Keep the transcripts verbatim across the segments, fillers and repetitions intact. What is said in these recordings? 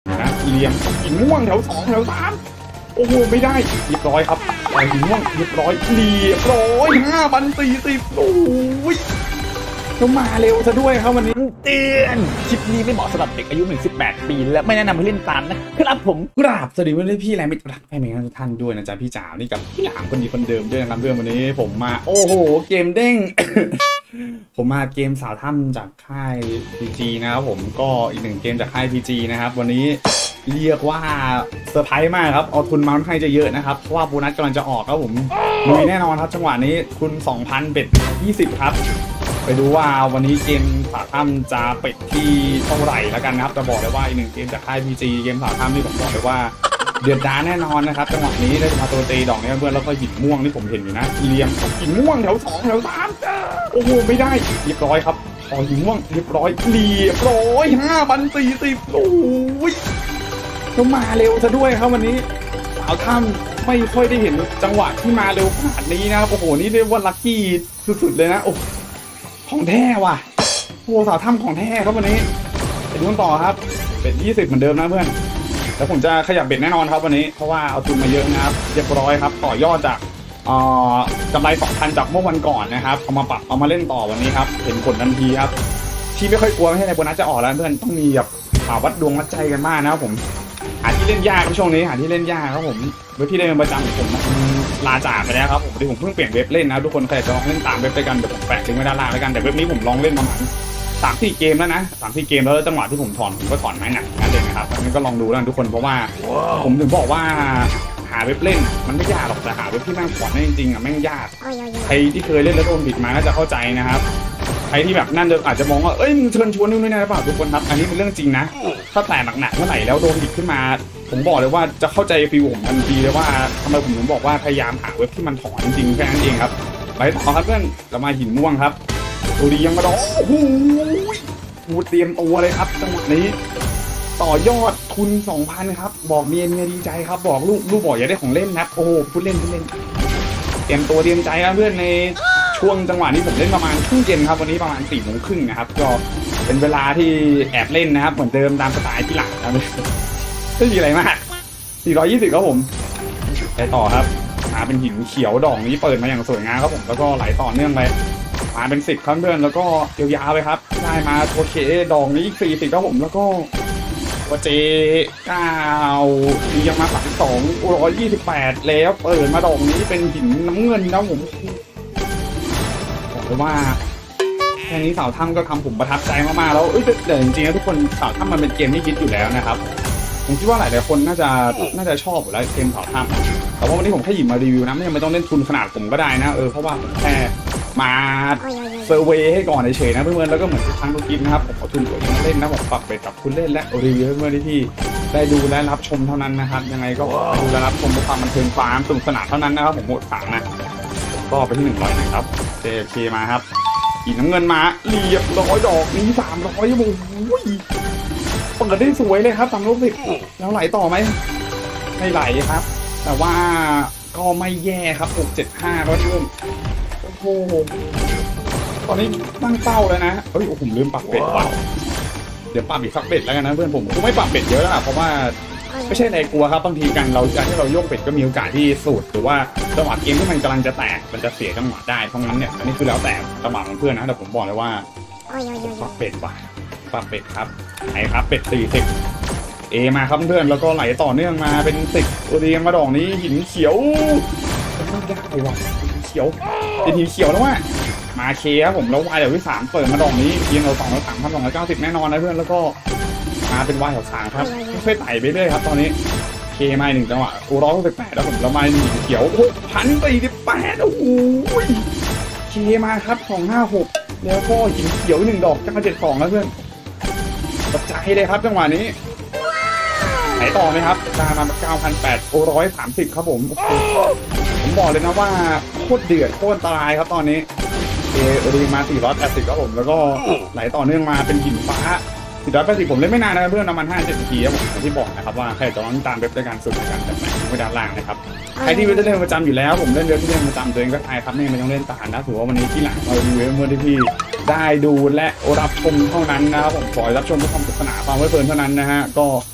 นะเหลี่ยมหินม่วงแถวสองแถวสามโอ้โหไม่ได้เรียบร้อยครับไปหินม่วงเรียบร้อยเรียบร้อยห้าพันสี่สิบโอ้ยก็มาเร็วซะด้วยครับวันนี้เตือนคลิปนี้ไม่เหมาะสำหรับเด็กอายุหนึ่งสิบแปดปีและไม่แนะนำให้เล่นตามนะครับผมกราบสวัสดีเพื่อนพี่และมิตรรักแฟนเพลงทุกท่านด้วยนะจ๊ะพี่จ๋านี่กับพี่หลามคนดีคนเดิมด้วยนะครับเพื่อนวันนี้ผมมาโอ้โหเกมเด้ง ผมมาเกมสาวถ้ำจากค่าย พี จี นะครับผมก็อีกหนึ่งเกมจากค่าย พี จี นะครับวันนี้เรียกว่าเซอร์ไพรส์มากครับเอาทุนมาค่อนข้างจะเยอะนะครับเพราะว่าโบนัสกำลังจะออกครับผมลุยแน่นอนครับจังหวะนี้ทุน สองพัน เบ็ดยี่สิบครับไปดูว่าวันนี้เกมสาวถ้ำจะเป็ดที่เท่าไหร่แล้วกันนะครับจะบอกเลยว่าอีกหนึ่งเกมจากค่าย พี จี เกมสาวถ้ำที่ผมบอกเลยว่าเดือดดาแน่นอนนะครับจังหวะนี้ได้มาตัวตีดอกนี้เพื่อนแล้วก็หินม่วงที่ผมเห็นอยู่นะเหลี่ยมหินม่วงแถวสองแถวสามโอ้โหไม่ได้เรียบร้อยครับพอหินม่วงเรียบร้อยเรียบร้อยห้าพันสี่สิบโอ้ยก็มาเร็วซะด้วยครับวันนี้สาวถ้ำไม่ค่อยได้เห็นจังหวะที่มาเร็วขนาดนี้นะครับโอ้โหนี่เรียกว่าลัคกี้สุดๆเลยนะโอ้ของแท้ว่ะโอ้สาวถ้ำของแท้ครับวันนี้ไปดูกันต่อครับเป็นยี่สิบเหมือนเดิมนะเพื่อนแล้วผมจะขยับเบ็ดแน่นอนครับวันนี้เพราะว่าเอาทุนมาเยอะนะครับเรียบร้อยครับต่อยอดจากกำไร สองพัน จากเมื่อวันก่อนนะครับเอามาปรับเอามาเล่นต่อวันนี้ครับเห็นผลทันทีครับที่ไม่ค่อยกลัวไม่ใช่ในโบนัสจะออกแล้วเพื่อนต้องมีแบบข่าววัดดวงวัดใจกันมากนะครับผมหาที่เล่นยากช่วงนี้หาที่เล่นยากครับผมเว็บที่เล่นประจำผมลาจากไปแล้วครับผมที่ผมเพิ่งเปลี่ยนเว็บเล่นนะทุกคนใครจะลองเล่นตามเว็บด้วยกันเดี๋ยวผมแปะลิงก์ไว้ด้านล่างแล้วกันแต่เว็บนี้ผมลองเล่นประมาณสามสี่เกมแล้วนะสามสี่เกมแล้วจังหวะที่ผมถอนผมก็ถอนไม้หนักนั่นเลยนะครับอันนี้ก็ลองดูแล้วทุกคนเพราะว่าผมถึงบอกว่าหาเว็บเล่นมันไม่ยากหรอกแต่หาเว็บที่แม่งถอนได้จริงๆอ่ะแม่งยากใครที่เคยเล่นแล้วโดนผิดมาก็จะเข้าใจนะครับใครที่แบบนั่นอาจจะมองว่าเอ้ยมึงเชิญชวนนู่นนี่นะเปล่าทุกคนครับอันนี้เป็นเรื่องจริงนะถ้าแตกหนักๆเมื่อไหร่แล้วโดนผิดขึ้นมาผมบอกเลยว่าจะเข้าใจฟีลผมทันทีเลยว่าทำไมผมถึงบอกว่าพยายามหาเว็บที่มันถอนจริงๆแค่นั้นเองครับไปต่อครับเพื่อนเรามาหินม่วงครับโอดียังมาดองโอ้โหกูเตรียมตัวเลยครับจังหวะนี้ต่อยอดทุน สองพัน ครับบอกเมียเมียดีใจครับบอกลูกลูกบอกอย่าได้ของเล่นนะโอ้โหพูดเล่นพูดเล่นเตรียมตัวเตรียมใจนะเพื่อนในช่วงจังหวะนี้ผมเล่นประมาณครึ่งเย็นครับวันนี้ประมาณสี่โมงครึ่งนะครับก็เป็นเวลาที่แอบเล่นนะครับเหมือนเดิมตามสไตล์ที่หลังครับไม่มีอะไรมากสี่ร้อยยี่สิบครับผมไปต่อครับมาเป็นหินเขียวดอกนี้เปิดมาอย่างสวยงามครับผมแล้วก็ไหลต่อเนื่องไปมาเป็นสิบครับเพื่อนแล้วก็ยาวๆไปครับได้มาโอเคดอกนี้อีกสี่สิบครับผมแล้วก็วเจเก้ายังมาสามสองร้อยยี่สิบแปดแล้วเปิดมาดอกนี้เป็นหินน้ำเงินนะผมบอกเลยว่าแค่นี้สาวถ้ำก็ทำผมประทับใจมากๆแล้วเอ้ยแต่จริงๆนะทุกคนสาวถ้ำมันเป็นเกมที่คิดอยู่แล้วนะครับผมคิดว่าหลายหลายคนน่าจะน่าจะชอบอยู่แล้วเกมสาวถ้ำแต่ว่าวันนี้ผมแค่หยิบมารีวิวนะไม่จำเป็นต้องเล่นทุนขนาดผมก็ได้นะเออเพราะว่าผมแค่มาเซอร์เวย์ให้ก่อนเฉยๆนะเพื่อนๆแล้วก็เหมือนทุกครั้งทุกคลิปนะครับผมเอาทุนตัวเองมาเล่นนะผมปรับไปกับคุณเล่นและรีวิวเพื่อนๆที่ได้ดูและรับชมเท่านั้นนะครับยังไงก็ดูและรับชมด้วยความบันเทิงความสนุกสนานเท่านั้นนะครับผมหมดฝังนะก็ไปที่หนึ่งร้อยนะครับเจเคมาครับอีกน้ำเงินมาเรียบร้อยดอกนี้สามร้อยโอ้ยเปิดได้สวยเลยครับสามร้อยสิบแล้วไหลต่อไหมไม่ไหลครับแต่ว่าก็ไม่แย่ครับหกเจ็ดห้าก็เพิ่มโอ้โหตอนนี้ตั้งเป้าแล้วนะเฮ้ยผมลืมปรับเบ็ดว่ะเดี๋ยวปรับอีกสักเบ็ดแล้วกันนะเพื่อนผมผมไม่ปรับเบ็ดเยอะแล้วเพราะว่าไม่ใช่ในกลัวครับบางทีกันเราการที่เราโยกเบ็ดก็มีโอกาสที่สูดหรือว่าจังหวะเกมที่มันกำลังจะแตกมันจะเสียจังหวะได้เพราะงั้นเนี่ยอันนี้คือแล้วแต่จังหวะของเพื่อนนะแต่ผมบอกเลยว่าปรับเบ็ดว่ะปรับเบ็ดครับไหนครับเบ็ดสี่สิบเอมาครับเพื่อนแล้วก็ไหลต่อเนื่องมาเป็นสิบตัวเรียงมาดอกนี้หินเขียวไม่ได้ว่ะหินเขียวเป็นหินเขียวแล้วว่ะมาเคครับผมแล้ววายเดี๋ยวที่สามเปิดมาดอกนี้เรียงเราสองร้อยสามพันสองร้อยเก้าสิบแน่นอนนะเพื่อนแล้วก็มาเป็นวายแถวสามครับค่อยๆไต่ไปเรื่อยครับตอนนี้เคมาหนึ่งจังหวะกูร้อยหกสิบแปดแล้วผมแล้วมาหินเขียวหกพันสี่สิบแปดโอ้โหเคมาครับสองห้าหกแล้วก็หินเขียวหนึ่งดอกจังหวะเจ็ดสองแล้วเพื่อนตกใจเลยครับจังหวะนี้ไหนต่อไหมครับตามมาเก้าพันแปดโอ้ร้อยสามสิบครับผมผมบอกเลยนะว่าโคตรเดือดโคตรอันตรายครับตอนนี้เอโอดีมาสี่ร้อยแปดสิบครับผมแล้วก็ไหลต่อเนื่องมาเป็นหินฟ้าสี่ร้อยแปดสิบผมเล่นไม่นานนะเพื่อนประมาณห้าเจ็ดนาทีครับผมที่บอกนะครับว่าใครจะต้องตามเว็บในการสุดในการจัดแบ่งไว้ด้านล่างนะครับใครที่เล่นประจำอยู่แล้วผมเล่นเว็บที่เล่นประจำตัวเองก็ใครครับไม่ไม่ต้องเล่นตามนะถือว่าวันนี้ที่หลังเราดูเว็บเมื่อที่พี่ได้ดูและรับชมเท่านั้นนะครับผมขอรับชมเพื่อความสนุกสนานความเพลิดเพลินเท่านั้นนะฮะก็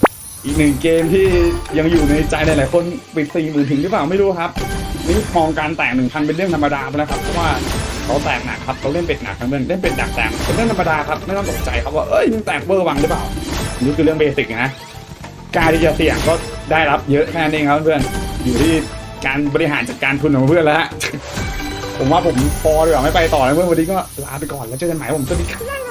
อีกหนึ่งเกมที่ยังอยู่ในใจหลายๆคนปิดสี่หมื่นถึงหรือเปล่าไม่รู้ครับนี่มองการแตกหนึ่งพันเป็นเรื่องธรรมดาไปแล้วครับเพราะว่าเขาแตกหนักครับเขาเล่นเป็ดหนักทั้งเรื่องเล่นเป็ดดักแตกเป็นเรื่องธรรมดาครับไม่ต้องตกใจครับว่าเอ้ยมึงแตกเบอร์วังหรือเปล่านี่คือเรื่องเบสิกนะการที่จะเสี่ยงก็ได้รับเยอะแค่นั้นเองครับเพื่อนอยู่ที่การบริหารจัดการทุนของเพื่อนแล้วฮะผมว่าผมพอดีกว่าไม่ไปต่อนะเพื่อนวันนี้ก็ลาไปก่อนแล้วเจอกันใหม่ผมสวัสดีครับ